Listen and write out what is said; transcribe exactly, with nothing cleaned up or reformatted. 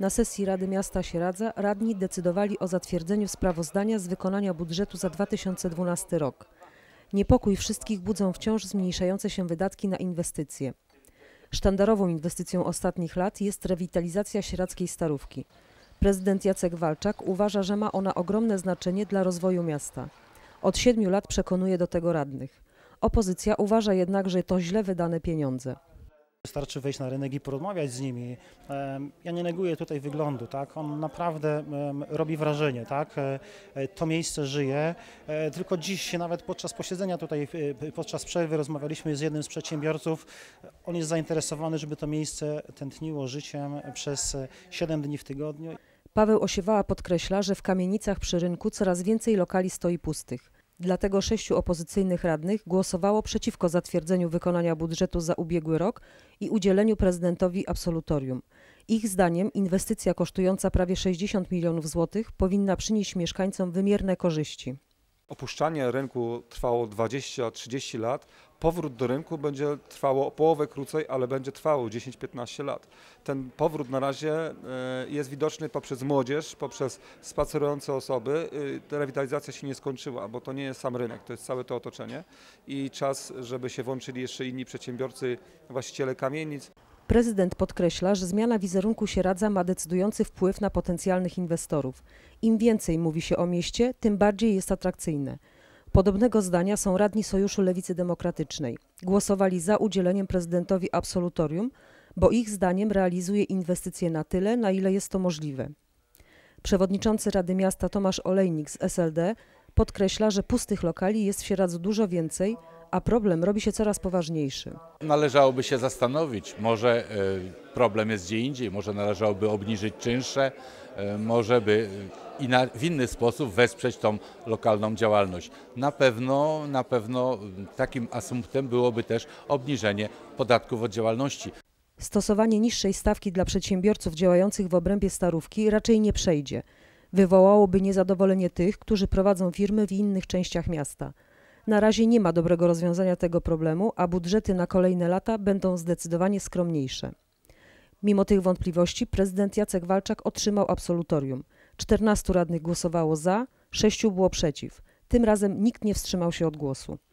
Na sesji Rady Miasta Sieradza radni decydowali o zatwierdzeniu sprawozdania z wykonania budżetu za dwa tysiące dwunasty rok. Niepokój wszystkich budzą wciąż zmniejszające się wydatki na inwestycje. Sztandarową inwestycją ostatnich lat jest rewitalizacja sieradzkiej Starówki. Prezydent Jacek Walczak uważa, że ma ona ogromne znaczenie dla rozwoju miasta. Od siedmiu lat przekonuje do tego radnych. Opozycja uważa jednak, że to źle wydane pieniądze. Wystarczy wejść na rynek i porozmawiać z nimi. Ja nie neguję tutaj wyglądu, tak? On naprawdę robi wrażenie, tak? To miejsce żyje. Tylko dziś nawet podczas posiedzenia tutaj, podczas przerwy rozmawialiśmy z jednym z przedsiębiorców. On jest zainteresowany, żeby to miejsce tętniło życiem przez siedem dni w tygodniu. Paweł Osiewała podkreśla, że w kamienicach przy rynku coraz więcej lokali stoi pustych. Dlatego sześciu opozycyjnych radnych głosowało przeciwko zatwierdzeniu wykonania budżetu za ubiegły rok i udzieleniu prezydentowi absolutorium. Ich zdaniem inwestycja kosztująca prawie sześćdziesiąt milionów złotych powinna przynieść mieszkańcom wymierne korzyści. Opuszczanie rynku trwało dwadzieścia trzydzieści lat, powrót do rynku będzie trwało o połowę krócej, ale będzie trwało dziesięć piętnaście lat. Ten powrót na razie jest widoczny poprzez młodzież, poprzez spacerujące osoby. Ta rewitalizacja się nie skończyła, bo to nie jest sam rynek, to jest całe to otoczenie i czas, żeby się włączyli jeszcze inni przedsiębiorcy, właściciele kamienic. Prezydent podkreśla, że zmiana wizerunku Sieradza ma decydujący wpływ na potencjalnych inwestorów. Im więcej mówi się o mieście, tym bardziej jest atrakcyjne. Podobnego zdania są radni Sojuszu Lewicy Demokratycznej. Głosowali za udzieleniem prezydentowi absolutorium, bo ich zdaniem realizuje inwestycje na tyle, na ile jest to możliwe. Przewodniczący Rady Miasta Tomasz Olejnik z S L D podkreśla, że pustych lokali jest w Sieradzu dużo więcej, a problem robi się coraz poważniejszy. Należałoby się zastanowić, może problem jest gdzie indziej, może należałoby obniżyć czynsze, może by i na, w inny sposób wesprzeć tą lokalną działalność. Na pewno, na pewno takim asumptem byłoby też obniżenie podatków od działalności. Stosowanie niższej stawki dla przedsiębiorców działających w obrębie Starówki raczej nie przejdzie. Wywołałoby niezadowolenie tych, którzy prowadzą firmy w innych częściach miasta. Na razie nie ma dobrego rozwiązania tego problemu, a budżety na kolejne lata będą zdecydowanie skromniejsze. Mimo tych wątpliwości prezydent Jacek Walczak otrzymał absolutorium. czternastu radnych głosowało za, sześciu było przeciw. Tym razem nikt nie wstrzymał się od głosu.